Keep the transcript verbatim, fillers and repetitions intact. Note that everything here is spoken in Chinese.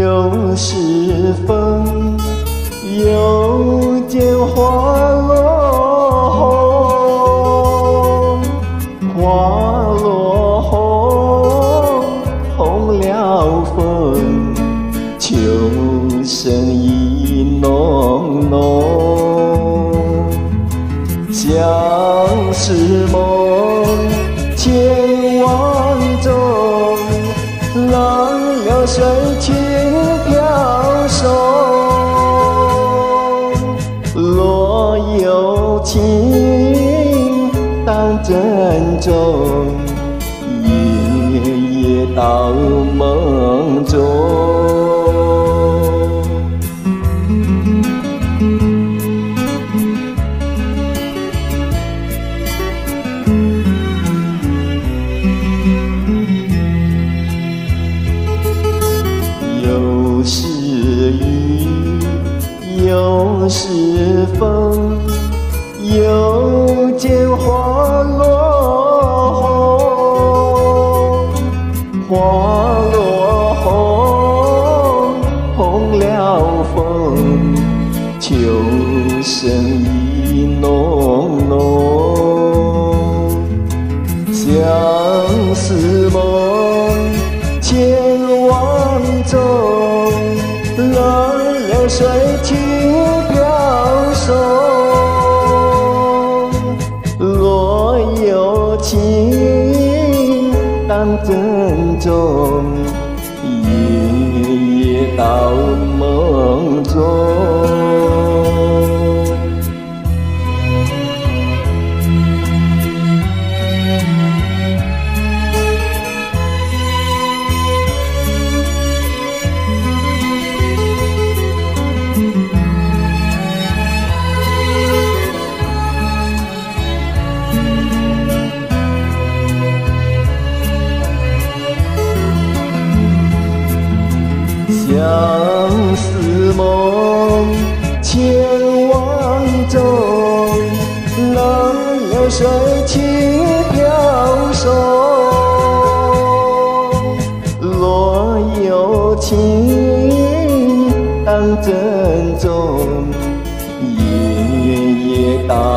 有时风，又见花落红，花落红，红了风，秋声意浓浓，相思梦，千万种，浪流水轻飘送，若有情当珍重，夜夜到梦中。有时雨，有时风，又见花落红，花落红，红了风，秋声意浓浓，相思梦，千万种，浪流水轻飘送，若有情当珍重，夜夜到梦中。相思梦，千万种，浪流水轻飘送，若有情当珍重，夜夜到